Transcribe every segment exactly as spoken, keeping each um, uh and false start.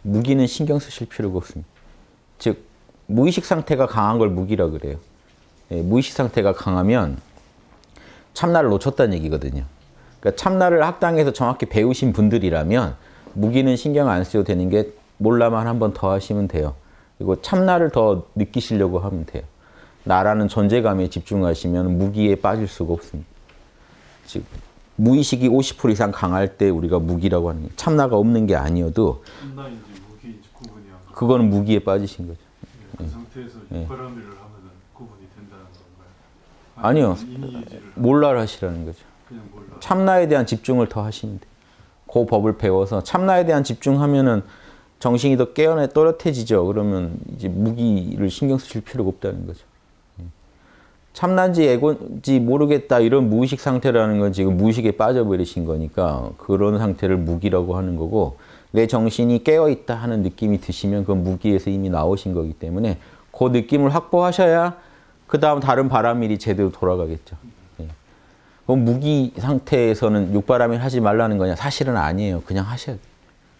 무기는 신경 쓰실 필요가 없습니다. 즉 무의식 상태가 강한 걸 무기라 그래요. 예, 무의식 상태가 강하면 참나를 놓쳤다는 얘기거든요. 그러니까 참나를 학당에서 정확히 배우신 분들이라면 무기는 신경 안 쓰셔도 되는 게 몰라만 한 번 더 하시면 돼요. 그리고 참나를 더 느끼시려고 하면 돼요. 나라는 존재감에 집중하시면 무기에 빠질 수가 없습니다. 즉 무의식이 오십 퍼센트 이상 강할 때 우리가 무기라고 하는 게 참나가 없는 게 아니어도 참나인지 무기인지 구분이 안 가요. 그거는 무기에 빠지신 거죠. 네, 그 네. 상태에서 네. 육바라밀을 하면은 구분이 된다는 건가요? 아니요. 인의예지를 몰라를 하시라는 거죠. 그냥 몰라. 참나에 대한 집중을 더 하시면 돼요. 그 법을 배워서 참나에 대한 집중하면은 정신이 더 깨어나 또렷해지죠. 그러면 이제 무기를 신경 쓰실 필요가 없다는 거죠. 참나인지 애고인지 모르겠다 이런 무의식 상태라는 건 지금 무의식에 빠져버리신 거니까 그런 상태를 무기라고 하는 거고 내 정신이 깨어있다 하는 느낌이 드시면 그건 무기에서 이미 나오신 거기 때문에 그 느낌을 확보하셔야 그 다음 다른 바라밀이 제대로 돌아가겠죠. 예. 그럼 무기 상태에서는 육바라밀 하지 말라는 거냐? 사실은 아니에요. 그냥 하셔야 돼요.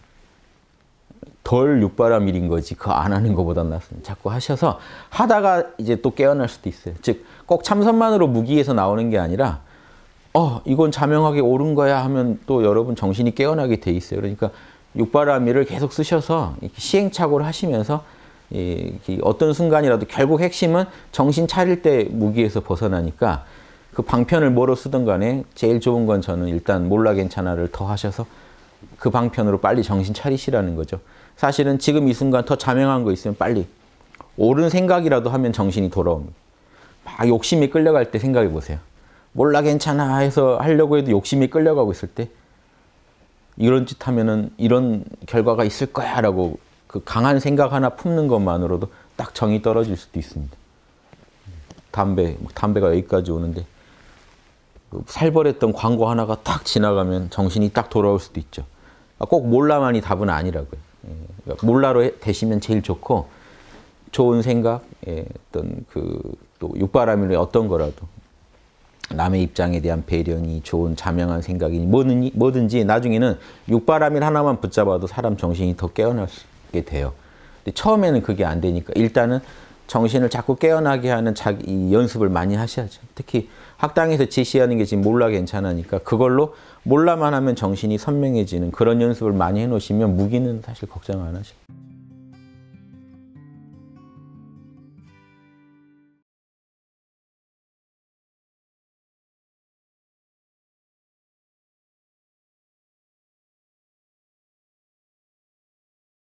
덜 육바라밀인 거지 그거 안 하는 것보다 낫습니다. 자꾸 하셔서 하다가 이제 또 깨어날 수도 있어요. 즉 꼭 참선만으로 무기에서 나오는 게 아니라 어 이건 자명하게 옳은 거야 하면 또 여러분 정신이 깨어나게 돼 있어요. 그러니까 육바라밀을 계속 쓰셔서 시행착오를 하시면서 어떤 순간이라도 결국 핵심은 정신 차릴 때 무기에서 벗어나니까 그 방편을 뭐로 쓰든 간에 제일 좋은 건 저는 일단 몰라 괜찮아를 더 하셔서 그 방편으로 빨리 정신 차리시라는 거죠. 사실은 지금 이 순간 더 자명한 거 있으면 빨리 옳은 생각이라도 하면 정신이 돌아옵니다. 막 욕심이 끌려갈 때 생각해 보세요. 몰라 괜찮아 해서 하려고 해도 욕심이 끌려가고 있을 때 이런 짓 하면은 이런 결과가 있을 거야 라고 그 강한 생각 하나 품는 것만으로도 딱 정이 떨어질 수도 있습니다. 담배, 담배가 여기까지 오는데 살벌했던 광고 하나가 딱 지나가면 정신이 딱 돌아올 수도 있죠. 꼭 몰라만이 답은 아니라고요. 몰라로 되시면 제일 좋고 좋은 생각, 어떤 그 또 육바라밀의 어떤 거라도 남의 입장에 대한 배려니 좋은 자명한 생각이니 뭐든지, 뭐든지 나중에는 육바라밀 하나만 붙잡아도 사람 정신이 더 깨어나게 돼요. 근데 처음에는 그게 안 되니까 일단은 정신을 자꾸 깨어나게 하는 자기 연습을 많이 하셔야죠. 특히 학당에서 지시하는 게 지금 몰라 괜찮으니까 그걸로 몰라만 하면 정신이 선명해지는 그런 연습을 많이 해놓으시면 무기는 사실 걱정 안 하셔요.